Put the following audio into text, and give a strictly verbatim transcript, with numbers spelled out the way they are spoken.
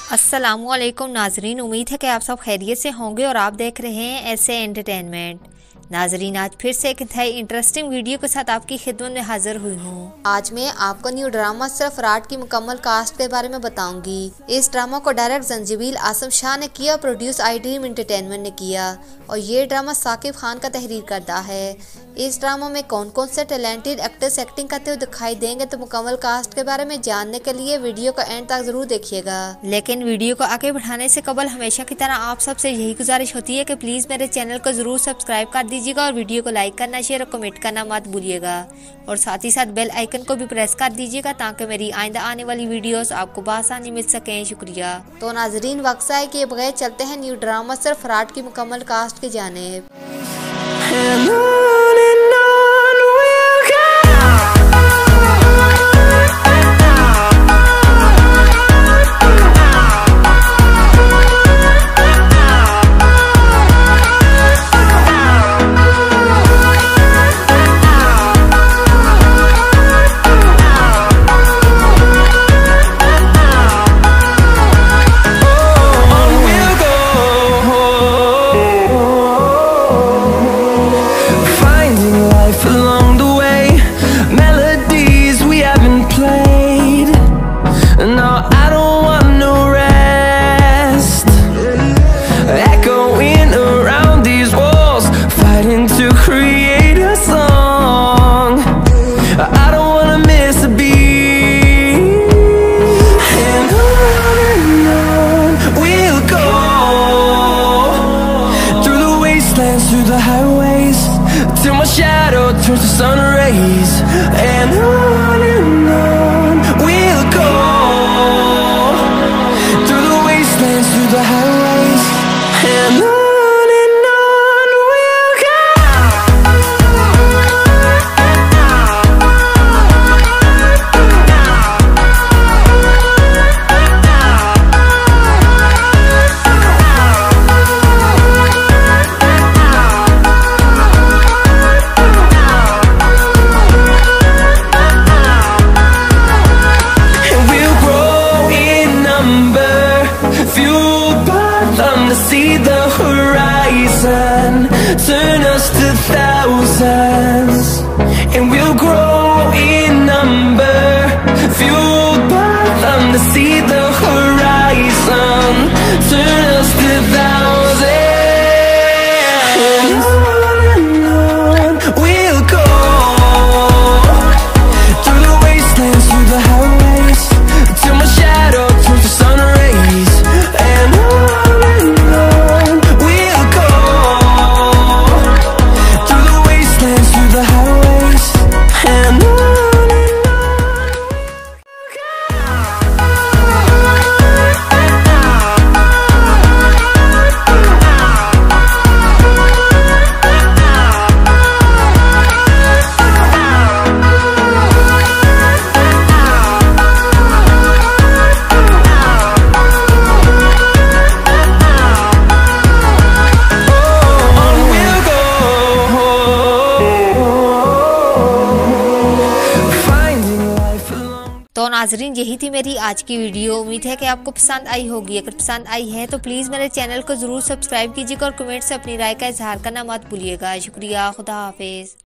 अस्सलामुअलैकुम नाजरीन, उम्मीद है कि आप सब खैरियत से होंगे और आप देख रहे हैं ऐसे एंटरटेनमेंट। नाजरीन, आज फिर से एक नई इंटरेस्टिंग वीडियो के साथ आपकी खिदमत में हाजिर हुई हूँ। आज मैं आपको न्यू ड्रामा सरफराट की मुकम्मल कास्ट के बारे में बताऊंगी। इस ड्रामा को डायरेक्ट जंजीबील आसम शाह ने किया, प्रोड्यूस आई ड्रीम एंटरटेनमेंट ने किया और ये ड्रामा साकिब खान का तहरीर करता है। इस ड्रामा में कौन कौन से टैलेंटेड एक्टर्स एक्टिंग करते हुए दिखाई देंगे, तो मुकम्मल कास्ट के बारे में जानने के लिए वीडियो को एंड तक जरूर देखिएगा। लेकिन वीडियो को आगे बढ़ाने से कबल हमेशा की तरह आप सबसे यही गुजारिश होती है कि प्लीज मेरे चैनल को जरूर सब्सक्राइब कर दीजिएगा और वीडियो को लाइक करना, शेयर और कमेंट करना मत भूलिएगा और साथ ही साथ बेल आइकन को भी प्रेस कर दीजिएगा ताकि मेरी आइंदा आने वाली वीडियोस आपको बआसानी मिल सकें। शुक्रिया। तो नाजरीन, वक्त है कि बगैर चलते हैं न्यू ड्रामा सरफराट की मुकम्मल कास्ट की जानिब। Through the highways till my shadow turns to sun rays, and on and on we'll go through the wastelands, through the highways, and on. See the horizon, turn us to thousands, and we'll grow in number, fueled by them. To see the horizon, turn us to thousands, and on and on we'll go through the wastelands, through the highways, till my shadow turns to sun rays, and on. तो नाजरीन, यही थी मेरी आज की video. उम्मीद है कि आपको पसंद आई होगी। अगर पसंद आई है तो प्लीज़ मेरे चैनल को ज़रूर सब्सक्राइब कीजिएगा और कमेंट से अपनी राय का इजहार करना मत भूलिएगा। शुक्रिया। खुदा हाफिज़।